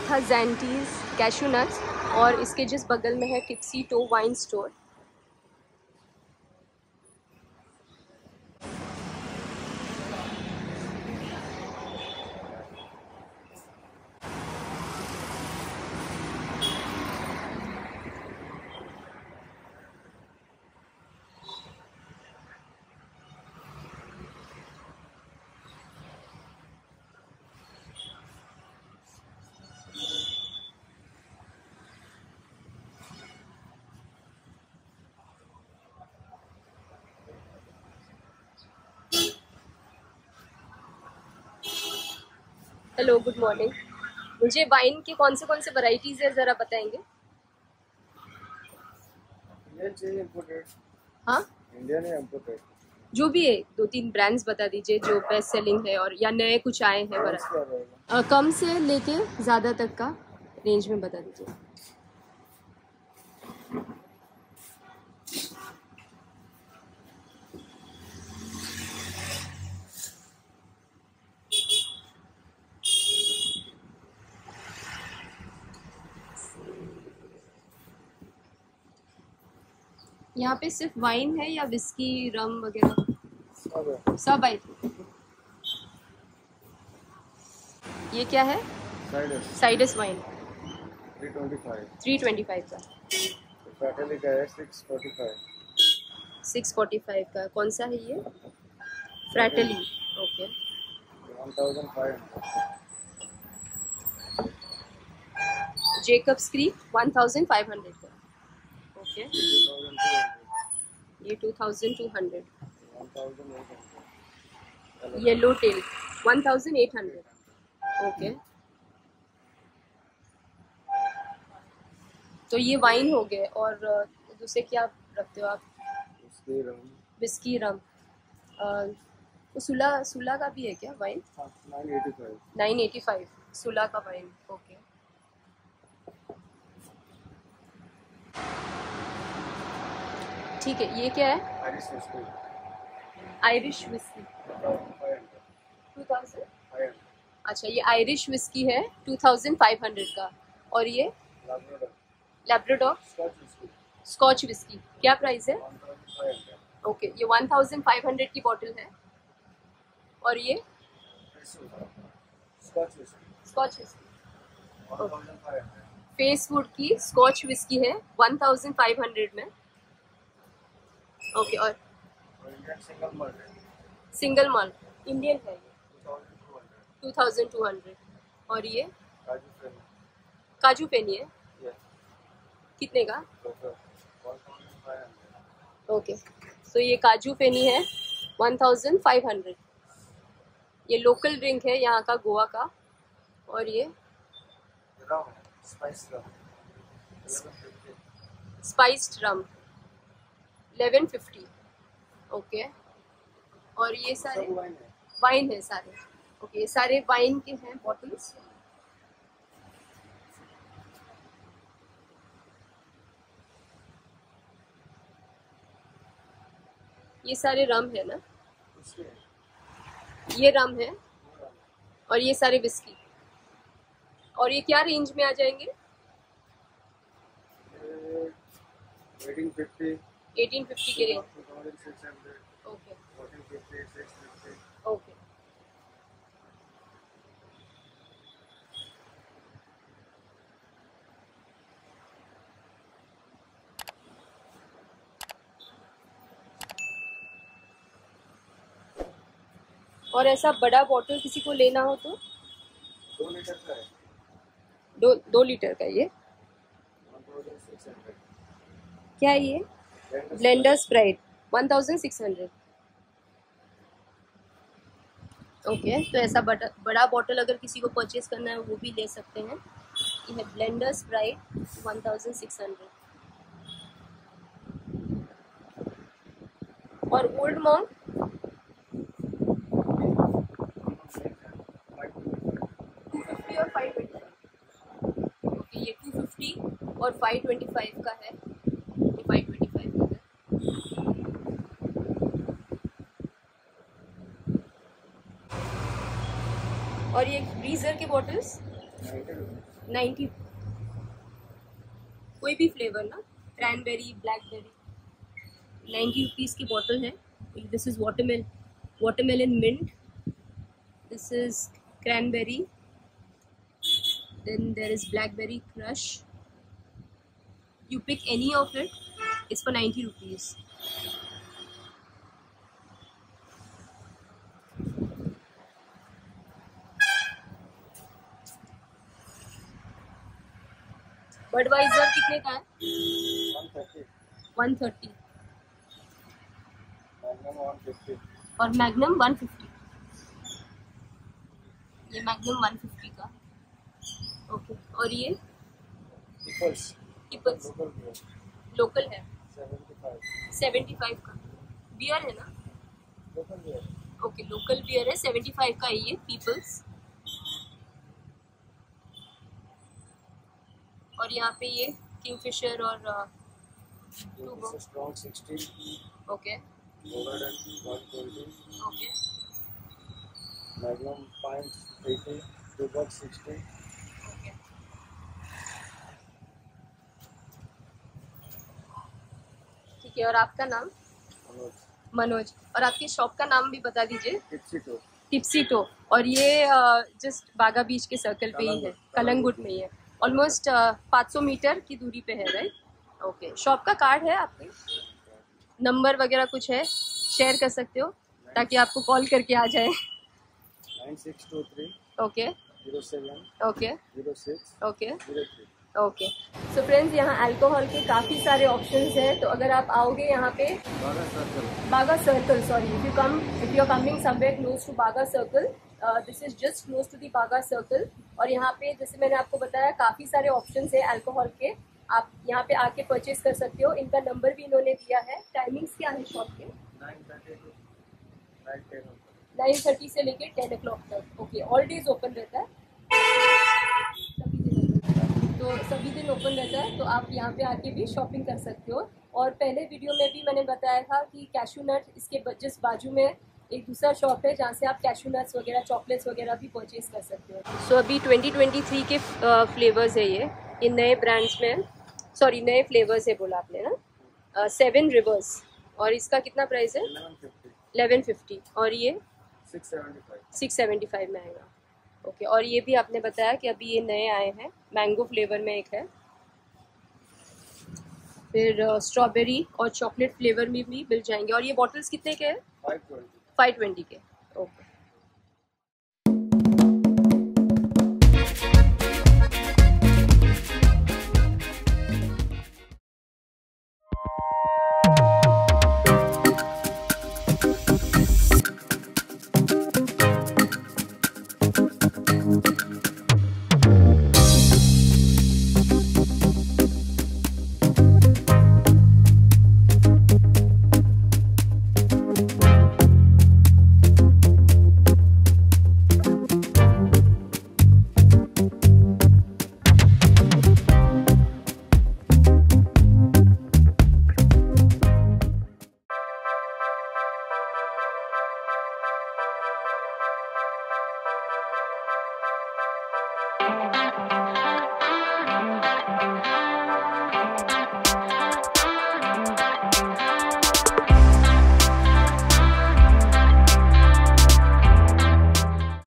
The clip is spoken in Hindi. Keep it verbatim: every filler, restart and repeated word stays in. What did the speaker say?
था जैंटीज कैशू नट्स और इसके जिस बगल में है tipsy toe wine store. Hello, good morning. मुझे वाइन के कौन से कौन से वैरायटीज है ज़रा बताएंगे? हाँ, इंडियन है इम्पोर्टेड, जो भी है दो तीन ब्रांड्स बता दीजिए जो बेस्ट सेलिंग है और या नए कुछ आए हैं। बड़ा कम से लेके ज़्यादा तक का रेंज में बता दीजिए। यहाँ पे सिर्फ वाइन है या विस्की रम वगैरह सब आए थे? ये क्या है? Sides wine three twenty five का। फ्रैटेली का है six forty five. Six forty five का कौन सा है ये? Fratelli, okay. One thousand five hundred. Jacob's Creek one thousand five hundred का, ओके। ये two thousand two hundred. Yellow Tail one thousand eight hundred, okay. तो ये वाइन हो गए और दूसरे क्या रखते हो आप? Whisky rum. सुला सुला का भी है क्या वाइन? नाइन एटी फाइव सुला का वाइन, ओके। ठीक है, ये क्या है? Irish whisky two thousand. अच्छा, ये आयरिश विस्की है टू थाउजेंड फाइव हंड्रेड का। और ये लैब्राडोर स्कॉच विस्की क्या प्राइस है? ओके, ये वन थाउजेंड फाइव हंड्रेड की बॉटल है। और ये स्कॉच विस्की फेस वुड की स्कॉच विस्की है वन थाउजेंड फाइव हंड्रेड में, ओके। और सिंगल माल्ट इंडियन है ये टू थाउजेंड टू हंड्रेड। और ये काजू पेनी है, कितने का? ओके, तो ये काजू पेनी है वन थाउजेंड फाइव हंड्रेड। ये लोकल ड्रिंक है यहाँ का, गोवा का। और ये spiced rum eleven fifty, okay. और ये सारे वाइन है सारे, ओके। ये सारे वाइन के हैं बॉटल्स। ये सारे रम है ना? ये रम है और ये सारे विस्की। और ये क्या रेंज में आ जाएंगे? एटीन फिफ्टी के रेंज, ओके ओके। और ऐसा बड़ा बॉटल किसी को लेना हो तो? दो लीटर का है। दो दो लीटर का ये क्या है? ये blenders pride one thousand six hundred, okay. तो ऐसा बड़ा बड़ा बॉटल अगर किसी को परचेज करना है वो भी ले सकते हैं। ये है blenders pride one thousand six hundred. और ओल्ड मॉन्क टू फिफ्टी और फाइव ट्वेंटी, ओके। ये टू फिफ्टी और फाइव ट्वेंटी फाइव का है, ये फाइव ट्वेंटी फाइव का है। और ये फ्रीजर के बॉटल्स नाइन्टी, कोई भी फ्लेवर ना, क्रैनबेरी, ब्लैकबेरी, नाइन्टी रुपीज़ की बॉटल है। This is watermel watermelon mint, this is cranberry, then there is blackberry crush. You pick any of it, it's for ninety rupees. Budweiser कितने का है? One thirty. और मैग्नम वन फिफ्टी। ये मैग्नम वन फिफ्टी का। ओके, और ये People's peoples local beer, local है, seventy-five. सेवेंटी फाइव का। बियर है ना? Local beer. Okay, local beer है, सेवेंटी फाइव का है ये पीपल्स। और यहाँ पे ये किंगफिशर और This is strong sixteen. Okay Overland one twenty. Okay Magnum pint eighty. Two bucks sixty. Okay. ठीक है, और आपका नाम? Manoj. मनोज। और आपकी शॉप का नाम भी बता दीजिए। Tipsy Toe. Tipsy toe. और ये जस्ट बागा बीच के सर्कल पे ही है, कलंगुट में ही है। ऑलमोस्ट पाँच सौ मीटर की दूरी पे है, राइट? ओके। शॉप का कार्ड है आपके? नंबर वगैरह कुछ है, शेयर कर सकते हो ताकि आपको कॉल करके आ जाए। Nine six two three okay zero seven okay zero six okay zero three. Okay. So friends, यहाँ अल्कोहल के काफ़ी सारे ऑप्शंस हैं, तो अगर आप आओगे यहाँ पे Baga Circle. Baga circle, sorry, if you come if you are coming somewhere close to Baga circle, this is just close to the Baga circle. और यहाँ पे जैसे मैंने आपको बताया काफ़ी सारे ऑप्शंस है अल्कोहल के, आप यहाँ पे आके परचेज कर सकते हो। इनका नंबर भी इन्होंने दिया है। टाइमिंग्स क्या है शॉप के? Nine thirty to nine ten. Nine thirty से लेके टेन ओ क्लॉक तक। ओके, ऑल डेज ओपन रहता है, सभी दिन ओपन रहता है, तो सभी दिन ओपन रहता है, तो आप यहाँ पे आके भी शॉपिंग कर सकते हो। और पहले वीडियो में भी मैंने बताया था कि कैशू नट, इसके जस्ट बाजू में एक दूसरा शॉप है जहाँ से आप कैशू नट्स वगैरह, चॉकलेट्स वगैरह भी परचेज कर सकते हो। सो so, अभी ट्वेंटी ट्वेंटी थ्री के फ्लेवर्स है ये ये नए ब्रांड्स में, सॉरी नए फ्लेवर्स है बोला आपने ना, सेवन रिवर्स। और इसका कितना प्राइस है? Eleven fifty. Eleven fifty. और ये Six seventy five. Six seventy five में आएगा। ओके, और ये भी आपने बताया कि अभी ये नए आए हैं, मैंगो फ्लेवर में एक है, फिर स्ट्रॉबेरी और चॉकलेट फ्लेवर में भी मिल जाएंगे। और ये बॉटल्स कितने के हैं? Five twenty. फाइव ट्वेंटी के। ओके।